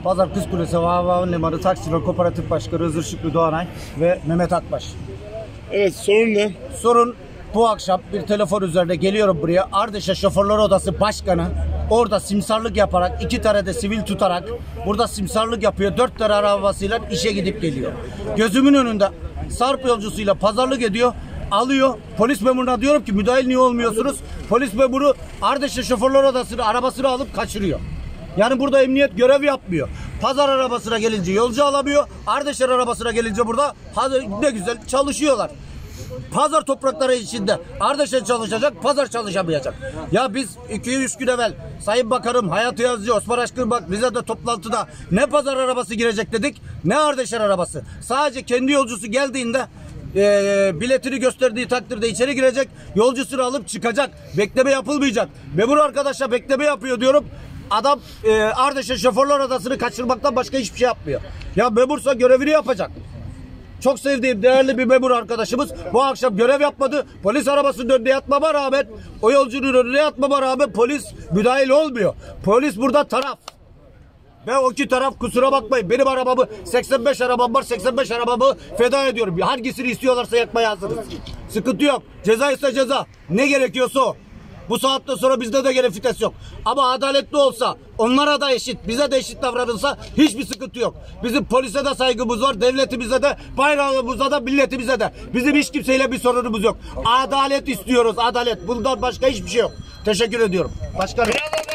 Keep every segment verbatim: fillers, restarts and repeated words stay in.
Pazar Kız Kulesi Havaalanı Limanı Taksiler Kooperatif Başkanı Özür Şükrü Doğanay ve Mehmet Akbaş. Evet, sorun ne? Sorun bu akşam bir telefon üzerinde geliyorum buraya. Ardeşen Şoförler Odası Başkanı orada simsarlık yaparak, iki tane de sivil tutarak burada simsarlık yapıyor. Dört tane arabasıyla işe gidip geliyor. Gözümün önünde Sarp yolcusuyla pazarlık ediyor. Alıyor. Polis memuruna diyorum ki müdahil niye olmuyorsunuz? Polis memuru Ardeşen Şoförler Odası'nı arabasını alıp kaçırıyor. Yani burada emniyet görev yapmıyor. Pazar arabasına gelince yolcu alamıyor. Ardeşen arabasına gelince burada ne güzel çalışıyorlar. Pazar toprakları içinde Ardeşen çalışacak, pazar çalışamayacak. Ya biz iki üç gün evvel Sayın Bakanım, Hayati Yazıcı, Osman Aşkın bak bize de toplantıda ne pazar arabası girecek dedik, ne Ardeşen arabası. Sadece kendi yolcusu geldiğinde e, biletini gösterdiği takdirde içeri girecek, yolcusunu alıp çıkacak. Bekleme yapılmayacak. Memur arkadaşa bekleme yapıyor diyorum. Adam e, Ardeşen Şoförler Odası'nı kaçırmaktan başka hiçbir şey yapmıyor. Ya memursa görevini yapacak. Çok sevdiğim değerli bir memur arkadaşımız bu akşam görev yapmadı. Polis arabasının önüne yatmama rağmen, o yolcunun önüne yatmama rağmen polis müdahil olmuyor. Polis burada taraf. Ve o iki taraf, kusura bakmayın, benim arabamı seksen beş arabam var, seksen beş arabamı feda ediyorum. Hangisini istiyorlarsa yakmaya hazırız. Sıkıntı yok. Ceza ise ceza. Ne gerekiyorsa o. Bu saatten sonra bizde de gene vites yok. Ama adaletli olsa, onlara da eşit, bize de eşit davranılsa hiçbir sıkıntı yok. Bizim polise de saygımız var, devletimize de, bayrağımıza da, milletimize de. Bizim hiç kimseyle bir sorunumuz yok. Adalet istiyoruz, adalet. Bundan başka hiçbir şey yok. Teşekkür ediyorum. Başkanım.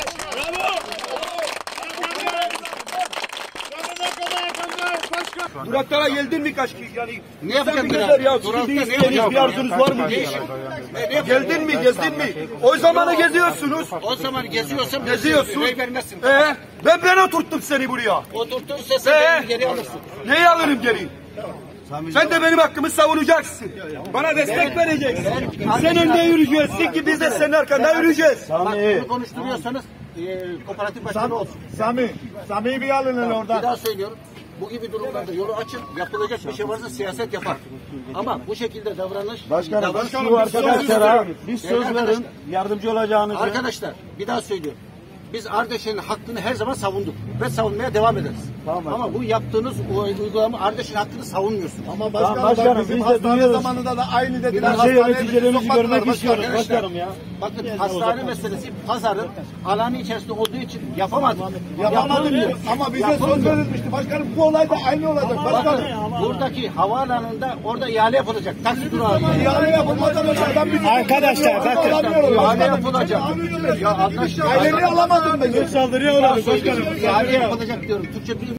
Duraklara geldin mi kaç kişi yani? Ne yapacaksın ya? ya? Durakta ne yapacağız? Bir arzunuz var mı? Geldin mi? Gezdin mi? O zamanı geziyorsunuz. O zaman geziyorsan Geziyorsun. vermezsin. Ee, ben ben oturttum seni buraya. Oturtursa sen Ee, geri alırsın. Neyi alırım geri? Sen de benim hakkımı savunacaksın. Bana destek vereceksin. Sen önde yürüyeceksin ki biz de senin arkanda yürüyeceğiz. Bak bunu konuşturuyorsanız e, kooperatif başkanı olsun. Sami, Sami'yi bir alın hele Bir oradan. daha söylüyorum. Bu gibi durumlarda yolu açın, yapılacak bir şey varsa siyaset yapar. Ama bu şekilde davranış... Başkanım, davranış, şu arkadaşlara bir söz Arkadaşlar, verin, yardımcı olacağınızı. Arkadaşlar, bir daha söylüyorum. Biz Ardeşen'in hakkını her zaman savunduk ve savunmaya devam ederiz. Tamam. Ama bu yaptığınız uygulama Ardeşen hakkını savunmuyorsunuz. Ama başkanım, tamam, başkanım bizim biz de hastane duyuyoruz. zamanında da aynı dediler. Şey yöneticilerimizi görmek istiyoruz başkanım ya. Bakın hastane meselesi pazarın alanı içerisinde olduğu için yapamadık. Yapamadık ama bize söz verilmişti. Başkanım bu olay da aynı olacak. Başkanım. Buradaki havaalanında orada ihale yapılacak. Taksi durağı. İhale yapılmadan önce adam bir... Arkadaşlar bakın. İhale yapılacak. Ya arkadaşlar. Aileni alamadım ben. Saldırıya uğradık başkanım. İhale yapılacak diyorum. Türkçe